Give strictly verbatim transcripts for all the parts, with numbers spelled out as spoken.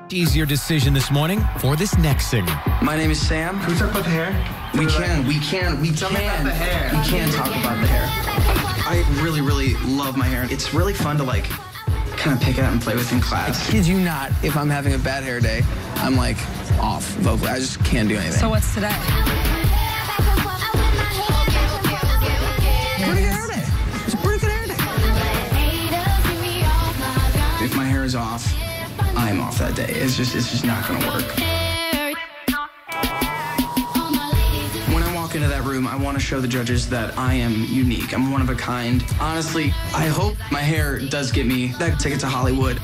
Easier decision this morning for this next singer. My name is Sam. Can we talk about the hair? We can, we can, we Tell can. me about the hair. We can talk about the hair. I really, really love my hair. It's really fun to like kind of pick it up and play with in class. I kid you not, if I'm having a bad hair day, I'm like off vocally. I just can't do anything. So what's today? Pretty good hair day. It's a pretty good hair day. If my hair is off, I'm off that day. It's just, it's just not gonna work. When I walk into that room, I want to show the judges that I am unique. I'm one of a kind. Honestly, I hope my hair does get me that ticket to Hollywood.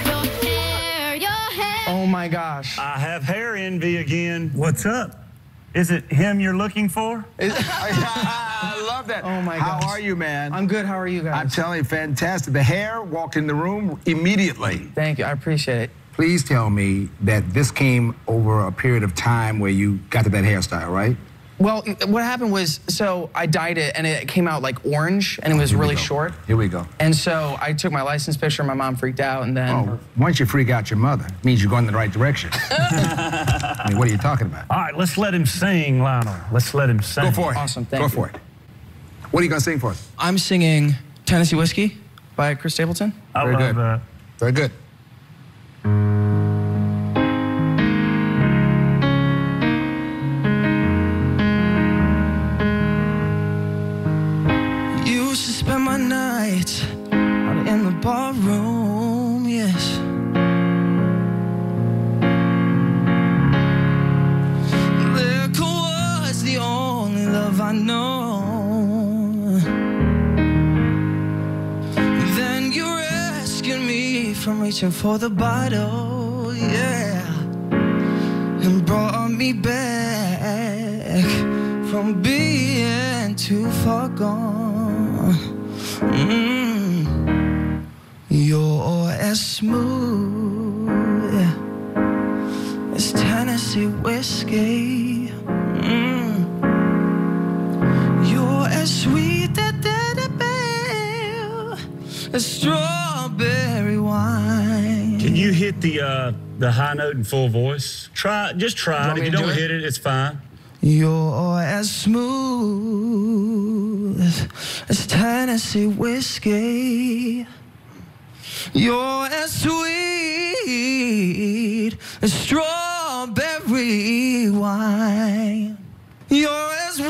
Oh my gosh. I have hair envy again. What's up? Is it him you're looking for? I love that. Oh my gosh. How are you, man? I'm good. How are you guys? I'm telling you, fantastic. The hair walked in the room immediately. Thank you. I appreciate it. Please tell me that this came over a period of time where you got to that hairstyle, right? Well, what happened was, so I dyed it, and it came out like orange, and it was really short. Here we go. And so I took my license picture, my mom freaked out, and then... Oh, once you freak out your mother, it means you're going in the right direction. I mean, what are you talking about? All right, let's let him sing, Lionel. Let's let him sing. Go for it. Awesome, thank Go you. for it. What are you going to sing for us? I'm singing Tennessee Whiskey by Chris Stapleton. I Very love good. that. Very good. Used to spend my nights out in the barroom, yes. Liquor was the only love I know. Then you rescued me from reaching for the bottle, yeah, and brought me back from being too far gone. Mm. You're as smooth as Tennessee whiskey. Mm. You're as sweet as strawberry wine. Can you hit the uh, the high note in full voice? Try, just try it. If you don't hit it, it's fine. You're as smooth as Tennessee whiskey. You're as sweet as strawberry wine. You're as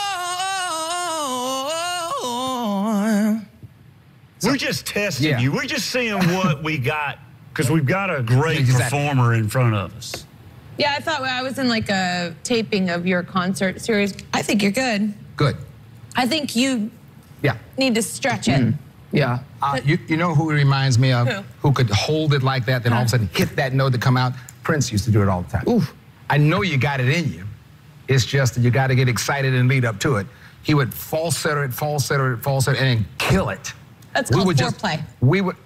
warm. We're just testing Yeah. you. We're just seeing what we got, because we've got a great Exactly. performer in front of us. Yeah, I thought I was in like a taping of your concert series. I think you're good. Good. I think you Yeah. need to stretch it. Mm. Yeah. Uh, you, you know who he reminds me of? Who? Who could hold it like that, then all of a sudden hit that note to come out? Prince used to do it all the time. Oof. I know you got it in you. It's just that you got to get excited and lead up to it. He would falsetto it, falsetto it, falsetto it, and then kill it. That's We called would just- foreplay. We would.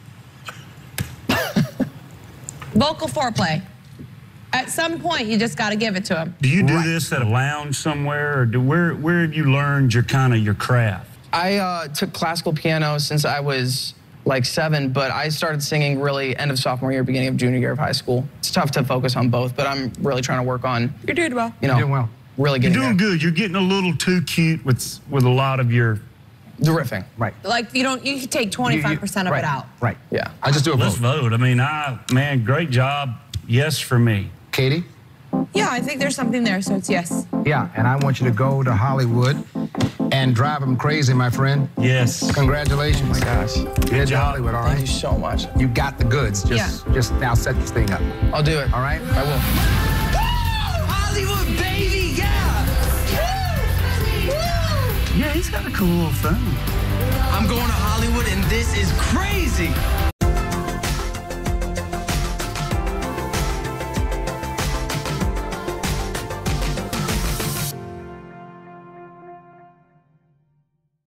Vocal foreplay. At some point, you just got to give it to him. Do you do Right. this at a lounge somewhere, or do, where where have you learned your kind of your craft? I uh, took classical piano since I was like seven, but I started singing really end of sophomore year, beginning of junior year of high school. It's tough to focus on both, but I'm really trying to work on, You're doing well. you know, You're doing well. really You're getting doing there. good. You're getting a little too cute with with a lot of your. The riffing. Right. Like, you don't, you can take twenty-five percent of right, it out. Right. Yeah. I just do a Let's vote. vote. I mean, I man, great job. Yes for me. Katie? Yeah, I think there's something there, so it's yes. Yeah, and I want you to go to Hollywood and drive them crazy, my friend. Yes. Congratulations. Oh my gosh. You're to Hollywood, all Thank right? you so much. You got the goods. Just, Yeah. just now set this thing up. I'll do it. All right? I will. Hollywood, baby, yeah! Yeah, he's got a cool little phone. I'm going to Hollywood, and this is crazy.